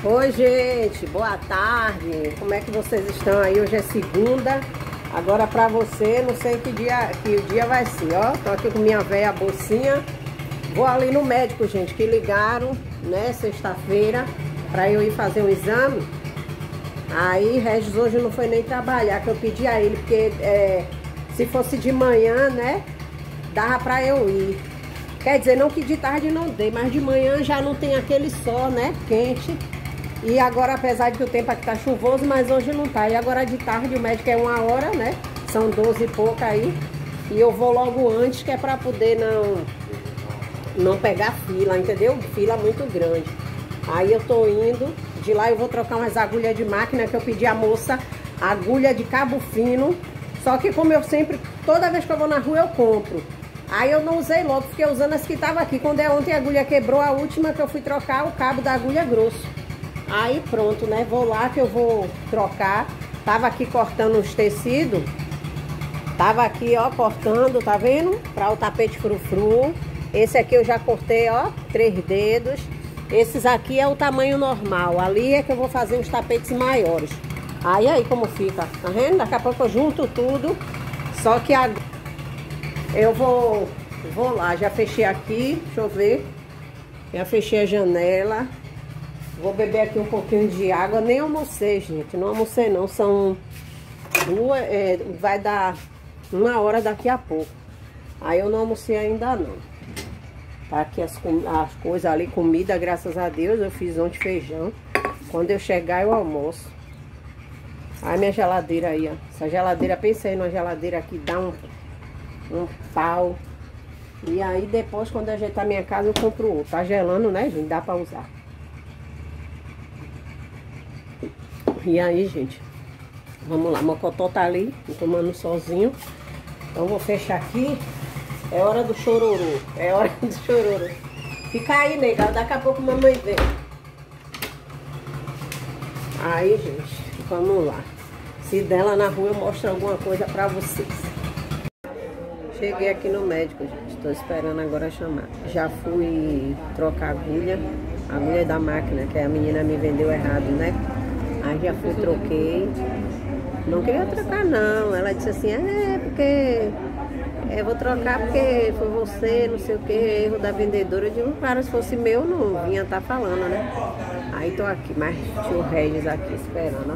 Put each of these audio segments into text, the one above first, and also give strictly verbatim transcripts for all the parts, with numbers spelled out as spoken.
Oi, gente, boa tarde. Como é que vocês estão aí? Hoje é segunda. Agora pra você, não sei que dia, que o dia vai ser, ó. Tô aqui com minha véia bolsinha. Vou ali no médico, gente, que ligaram, né, sexta-feira, pra eu ir fazer um exame. Aí, Regis hoje não foi nem trabalhar, que eu pedi a ele, porque é, se fosse de manhã, né, dava pra eu ir. Quer dizer, não que de tarde não dê, mas de manhã já não tem aquele sol, né, quente. E agora, apesar de que o tempo aqui tá chuvoso, mas hoje não tá. E agora de tarde o médico é uma hora, né? São doze e pouca aí. E eu vou logo antes, que é pra poder não, não pegar fila, entendeu? Fila muito grande. Aí eu tô indo. De lá eu vou trocar umas agulhas de máquina, que eu pedi à moça agulha de cabo fino. Só que como eu sempre, toda vez que eu vou na rua eu compro. Aí eu não usei logo, fiquei usando as que tava aqui. Quando é ontem a agulha quebrou, a última que eu fui trocar, o cabo da agulha é grosso. Aí pronto, né? Vou lá que eu vou trocar. Tava aqui cortando os tecidos. Tava aqui, ó, cortando, tá vendo? Para o tapete frufru. Esse aqui eu já cortei, ó, três dedos. Esses aqui é o tamanho normal. Ali é que eu vou fazer os tapetes maiores. Aí, aí como fica, tá vendo? Daqui a pouco eu junto tudo. Só que agora eu vou, vou lá. Já fechei aqui, deixa eu ver. Já fechei a janela. Vou beber aqui um pouquinho de água. Nem almocei, gente. Não almocei não. São duas... É, vai dar uma hora daqui a pouco. Aí eu não almocei ainda não. Tá aqui as, as coisas ali. Comida, graças a Deus. Eu fiz ontem feijão. Quando eu chegar eu almoço. Aí minha geladeira aí, ó. Essa geladeira, pensei numa geladeira aqui. Dá um, um pau. E aí depois, quando eu ajeitar minha casa, eu compro outro. Tá gelando, né, gente? Dá pra usar. E aí, gente, vamos lá, Mocotó tá ali, tomando sozinho. Então vou fechar aqui. É hora do chororô, é hora do chororô. Fica aí, nega, daqui a pouco mamãe vem. Aí, gente, vamos lá. Se dela na rua eu mostro alguma coisa pra vocês. Cheguei aqui no médico, gente, tô esperando agora chamar. Já fui trocar a agulha, a agulha da máquina, que a menina me vendeu errado, né? Aí já fui, troquei. Não queria trocar não. Ela disse assim, é porque eu vou trocar porque foi você, não sei o que, erro da vendedora. Eu digo, cara, se fosse meu, não vinha estar falando, né? Aí tô aqui, mas tinha o Regis aqui esperando,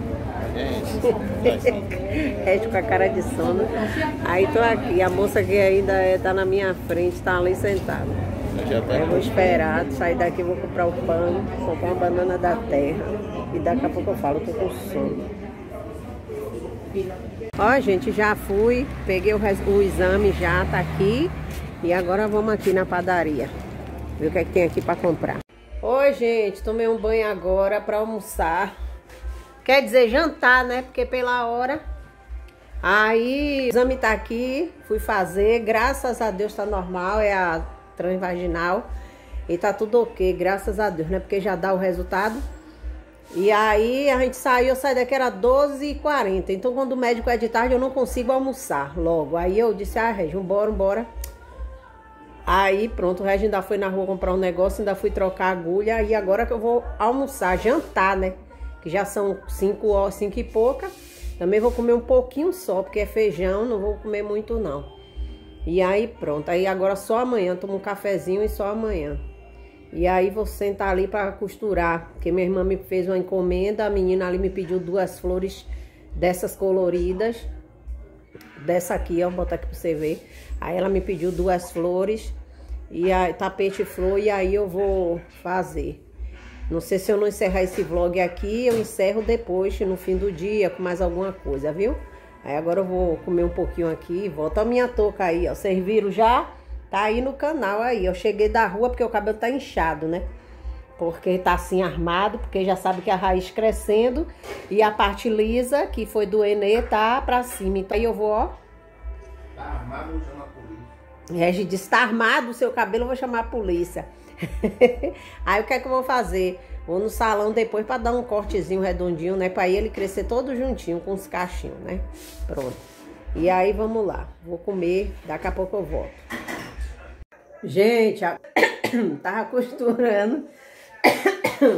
ó. Regis com a cara de sono. Aí tô aqui, a moça que ainda tá na minha frente, tá ali sentada. Eu vou esperar, sair daqui, vou comprar o pão, comprar uma banana da terra. E daqui a pouco eu falo, tô com sono. Ó, gente, já fui, peguei o, o exame, já tá aqui. E agora vamos aqui na padaria. Ver o que é que tem aqui pra comprar. Oi, gente, tomei um banho agora pra almoçar. Quer dizer, jantar, né? Porque pela hora. Aí, o exame tá aqui, fui fazer. Graças a Deus tá normal, é a transvaginal. E tá tudo ok, graças a Deus, né? Porque já dá o resultado. E aí a gente saiu, eu saí daqui, era doze e quarenta. Então quando o médico é de tarde eu não consigo almoçar logo. Aí eu disse, ah, Regis, vambora, vambora. Aí pronto, o Regis ainda foi na rua comprar um negócio, ainda fui trocar a agulha. E agora que eu vou almoçar, jantar, né? Que já são cinco horas, cinco e pouca. Também vou comer um pouquinho só, porque é feijão, não vou comer muito não. E aí pronto, aí agora só amanhã, tomo um cafezinho e só amanhã. E aí vou sentar ali para costurar, porque minha irmã me fez uma encomenda, a menina ali me pediu duas flores dessas coloridas. Dessa aqui, ó, vou botar aqui para você ver. Aí ela me pediu duas flores e a tapete flor, e aí eu vou fazer. Não sei se eu não encerrar esse vlog aqui, eu encerro depois, no fim do dia, com mais alguma coisa, viu? Aí agora eu vou comer um pouquinho aqui e volto a minha touca aí, ó. Vocês viram já? Tá aí no canal aí. Eu cheguei da rua porque o cabelo tá inchado, né? Porque tá assim armado, porque já sabe que a raiz crescendo e a parte lisa, que foi do Enê, tá pra cima. Então aí eu vou, ó. Tá armado, vou chamar a polícia. Regis disse, tá armado o seu cabelo, eu vou chamar a polícia. Aí o que é que eu vou fazer? Vou no salão depois pra dar um cortezinho redondinho, né? Pra ele crescer todo juntinho com os cachinhos, né? Pronto. E aí vamos lá. Vou comer, daqui a pouco eu volto. Gente, a... tava costurando.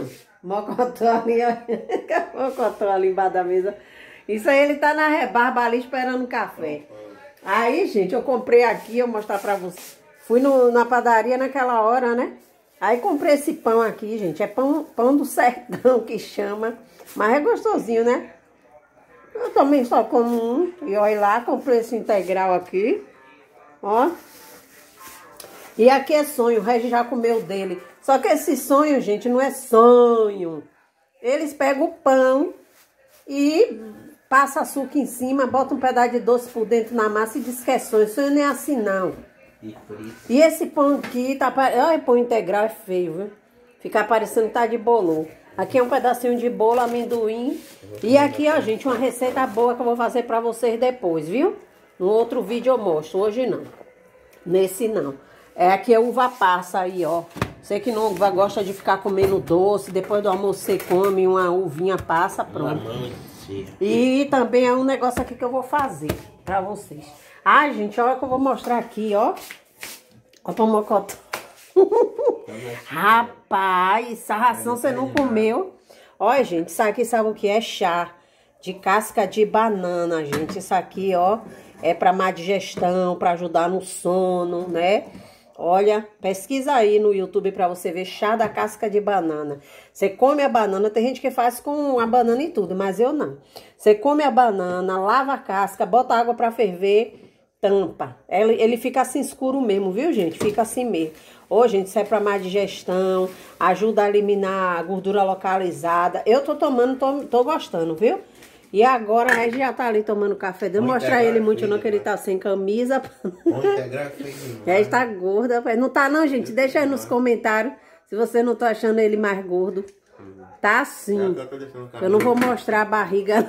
Mocotó ali, ó. Mocotó ali embaixo da mesa. Isso aí ele tá na rebarba ali esperando um café. Aí, gente, eu comprei aqui, eu vou mostrar pra vocês. Fui no, na padaria naquela hora, né? Aí comprei esse pão aqui, gente. É pão, pão do sertão que chama. Mas é gostosinho, né? Eu também só como um. E olha lá, comprei esse integral aqui. Ó. E aqui é sonho, o Regis já comeu dele. Só que esse sonho, gente, não é sonho. Eles pegam o pão e passam açúcar em cima, botam um pedaço de doce por dentro na massa e diz que é sonho. Sonho não é assim, não. E, e esse pão aqui, tá, olha, pão integral é feio, viu? Fica parecendo que tá de bolo. Aqui é um pedacinho de bolo, amendoim. E aqui, ó, gente, uma receita boa que eu vou fazer pra vocês depois, viu? No outro vídeo eu mostro, hoje não. Nesse não. É aqui é uva passa aí, ó. Você que não gosta de ficar comendo doce, depois do almoço você come uma uvinha passa, pronto. E também é um negócio aqui que eu vou fazer pra vocês. Ai, gente, olha que eu vou mostrar aqui, ó. Ó pra mocotó. Rapaz, essa ração você não comeu. Olha, gente, isso aqui sabe o que é? Chá de casca de banana, gente. Isso aqui, ó, é pra má digestão, pra ajudar no sono, né? Olha, pesquisa aí no YouTube pra você ver chá da casca de banana. Você come a banana, tem gente que faz com a banana e tudo, mas eu não. Você come a banana, lava a casca, bota água pra ferver, tampa. Ele, ele fica assim escuro mesmo, viu, gente? Fica assim mesmo. Ô, gente, isso é pra má digestão, ajuda a eliminar a gordura localizada. Eu tô tomando, tô, tô gostando, viu? E agora a Regis já tá ali tomando café. Não vou mostrar ele muito não, que ele tá sem camisa. Regis tá gorda. Não tá não, gente? Deixa aí nos comentários se você não tá achando ele mais gordo. Tá sim. Eu não vou mostrar a barriga.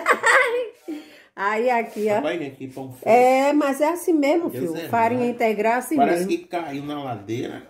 Aí aqui, ó. É, mas é assim mesmo, filho. Farinha integral assim mesmo. Parece que caiu na ladeira.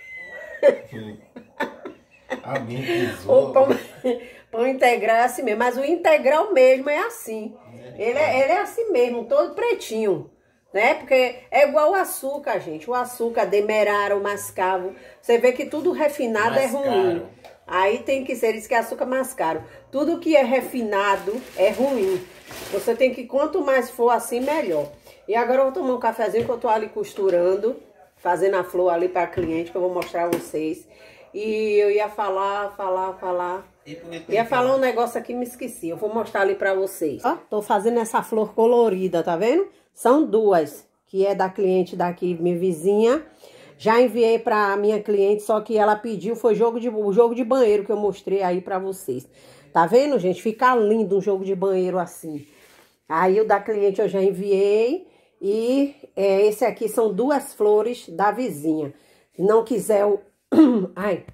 Alguém pisou. Pão integral é assim mesmo, mas o integral mesmo é assim. Ele é, ele é assim mesmo, todo pretinho, né? Porque é igual o açúcar, gente. O açúcar, demerara, o mascavo. Você vê que tudo refinado mais é ruim. Caro. Aí tem que ser, isso que é açúcar mais caro. Tudo que é refinado é ruim. Você tem que, quanto mais for assim, melhor. E agora eu vou tomar um cafezinho que eu tô ali costurando, fazendo a flor ali para cliente, que eu vou mostrar a vocês. E eu ia falar, falar, falar. Ia falar um negócio aqui e me esqueci. Eu vou mostrar ali pra vocês. Ó, tô fazendo essa flor colorida, tá vendo? São duas, que é da cliente daqui, minha vizinha. Já enviei pra minha cliente, só que ela pediu, foi jogo de, o jogo de banheiro que eu mostrei aí pra vocês. Tá vendo, gente? Fica lindo um jogo de banheiro assim. Aí o da cliente eu já enviei. E é, esse aqui são duas flores da vizinha. Se não quiser o... Ai,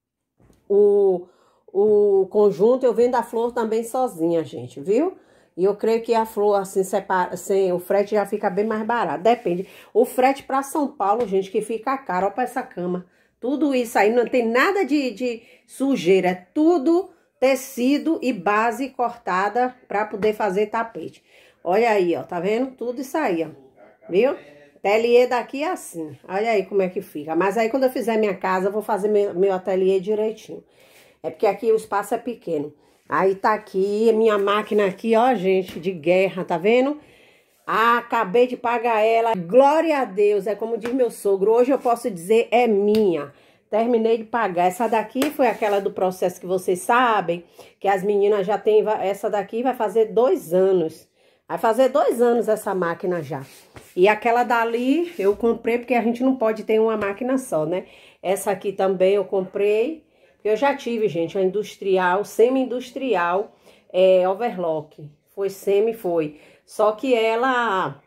o, o conjunto eu vendo a flor também sozinha, gente, viu? E eu creio que a flor assim, separa, assim, o frete já fica bem mais barato, depende. O frete para São Paulo, gente, que fica caro, ó, pra essa cama. Tudo isso aí, não tem nada de, de sujeira, é tudo tecido e base cortada para poder fazer tapete. Olha aí, ó, tá vendo? Tudo isso aí, ó, viu? Ateliê daqui é assim, olha aí como é que fica. Mas aí quando eu fizer minha casa, eu vou fazer meu, meu ateliê direitinho. É porque aqui o espaço é pequeno. Aí tá aqui, minha máquina aqui, ó, gente, de guerra, tá vendo? Ah, acabei de pagar ela, glória a Deus, é como diz meu sogro, hoje eu posso dizer, é minha. Terminei de pagar, essa daqui foi aquela do processo que vocês sabem, que as meninas já têm, essa daqui vai fazer dois anos. Vai fazer dois anos essa máquina já. E aquela dali eu comprei, porque a gente não pode ter uma máquina só, né? Essa aqui também eu comprei. Eu já tive, gente, a industrial, semi-industrial, é, overlock. Foi semi, foi. Só que ela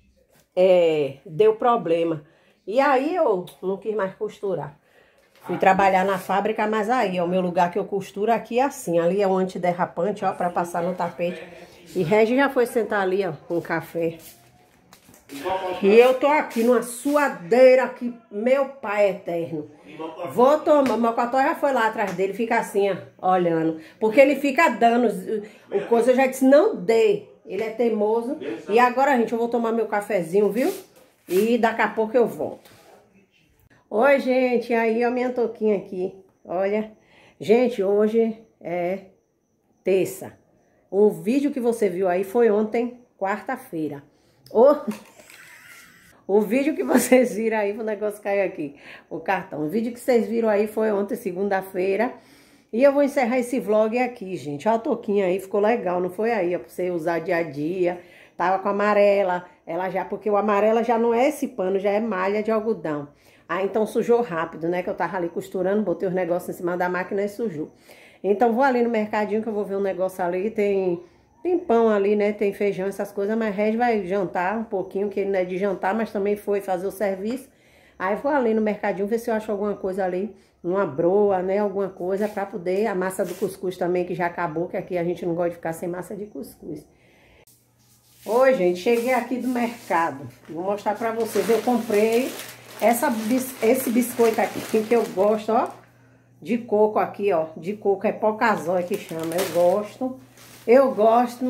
é, deu problema. E aí eu não quis mais costurar. Fui trabalhar na fábrica, mas aí, ó, o meu lugar que eu costuro aqui é assim. Ali é um antiderrapante, ó, pra passar no tapete. E Regis já foi sentar ali, ó, com café. E eu tô aqui numa suadeira aqui, meu pai eterno. Vou tomar, meu Mocotó já foi lá atrás dele, fica assim, ó, olhando. Porque ele fica dando, o coisa eu já disse, não dê. Ele é teimoso. E agora, gente, eu vou tomar meu cafezinho, viu? E daqui a pouco eu volto. Oi, gente, aí, ó, minha touquinha aqui, olha. Gente, hoje é terça. O vídeo que você viu aí foi ontem, quarta-feira. O... o vídeo que vocês viram aí, o negócio caiu aqui, o cartão. O vídeo que vocês viram aí foi ontem, segunda-feira. E eu vou encerrar esse vlog aqui, gente. Olha a touquinha aí, ficou legal, não foi aí? Ó, pra você usar dia a dia. Tava com amarela, ela já, porque o amarela já não é esse pano, já é malha de algodão. Ah, então sujou rápido, né? Que eu tava ali costurando, botei os negócios em cima da máquina e sujou. Então vou ali no mercadinho que eu vou ver um negócio ali, tem, tem pão ali, né? Tem feijão, essas coisas, mas Regis vai jantar um pouquinho, que ele não é de jantar, mas também foi fazer o serviço. Aí vou ali no mercadinho ver se eu acho alguma coisa ali, uma broa, né? Alguma coisa pra poder, a massa do cuscuz também, que já acabou, que aqui a gente não gosta de ficar sem massa de cuscuz. Oi, gente, cheguei aqui do mercado. Vou mostrar pra vocês. Eu comprei essa, esse biscoito aqui que eu gosto, ó. De coco aqui, ó. De coco, é pocazói que chama. Eu gosto. Eu gosto.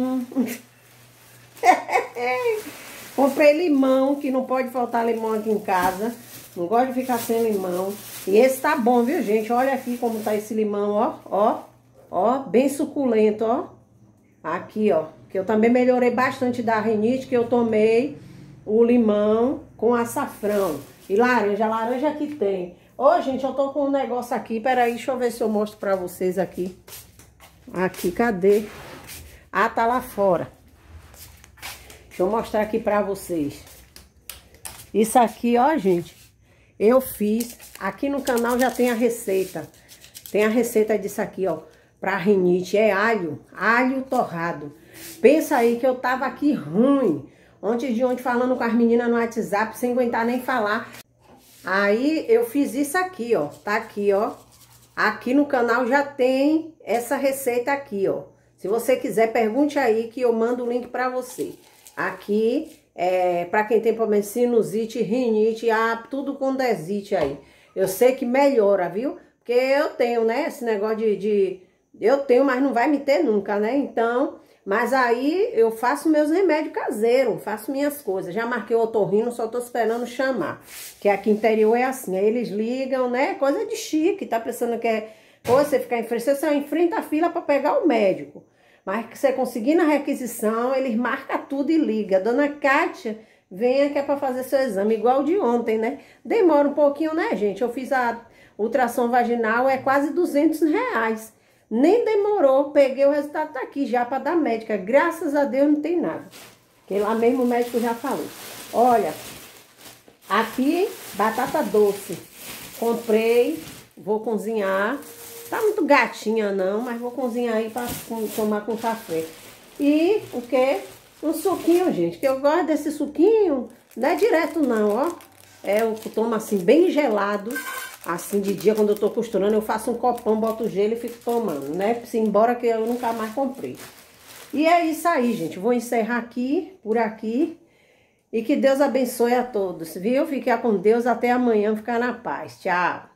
Comprei limão, que não pode faltar limão aqui em casa. Não gosto de ficar sem limão. E esse tá bom, viu, gente? Olha aqui como tá esse limão, ó. Ó, ó, bem suculento, ó. Aqui, ó. Que eu também melhorei bastante da rinite, que eu tomei o limão com açafrão. E laranja, laranja que tem. Ô, gente, eu tô com um negócio aqui. Peraí, deixa eu ver se eu mostro pra vocês aqui. Aqui, cadê? Ah, tá lá fora. Deixa eu mostrar aqui pra vocês. Isso aqui, ó, gente, eu fiz. Aqui no canal já tem a receita. Tem a receita disso aqui, ó. Pra rinite. É alho, alho torrado. Pensa aí que eu tava aqui ruim. Ontem de ontem falando com as meninas no WhatsApp, sem aguentar nem falar. Aí eu fiz isso aqui, ó. Tá aqui, ó. Aqui no canal já tem essa receita aqui, ó. Se você quiser, pergunte aí que eu mando o link pra você. Aqui, é, pra quem tem problema de sinusite, rinite, ah, tudo com desite aí. Eu sei que melhora, viu? Porque eu tenho, né, esse negócio de... de eu tenho, mas não vai me ter nunca, né? Então... Mas aí eu faço meus remédios caseiros, faço minhas coisas. Já marquei o otorrino, só tô esperando chamar. Que aqui interior é assim, aí eles ligam, né? Coisa de chique, tá pensando que é... Ou você ficar em frente, você só enfrenta a fila para pegar o médico. Mas que você conseguir na requisição, eles marcam tudo e liga. Dona Kátia, venha que é para fazer seu exame, igual de ontem, né? Demora um pouquinho, né, gente? Eu fiz a ultrassom vaginal, é quase duzentos reais. Nem demorou, peguei o resultado, tá aqui já para dar médica. Graças a Deus não tem nada. Porque lá mesmo o médico já falou. Olha, aqui batata doce. Comprei, vou cozinhar. Tá muito gatinha não, mas vou cozinhar aí para tomar com café. E o que? Um suquinho, gente, que eu gosto desse suquinho. Não é direto não, ó. É, eu tomo assim bem gelado. Assim, de dia, quando eu tô costurando, eu faço um copão, boto gelo e fico tomando, né? Embora que eu nunca mais comprei. E é isso aí, gente. Vou encerrar aqui, por aqui. E que Deus abençoe a todos, viu? Fiquem com Deus. Até amanhã. Ficar na paz. Tchau.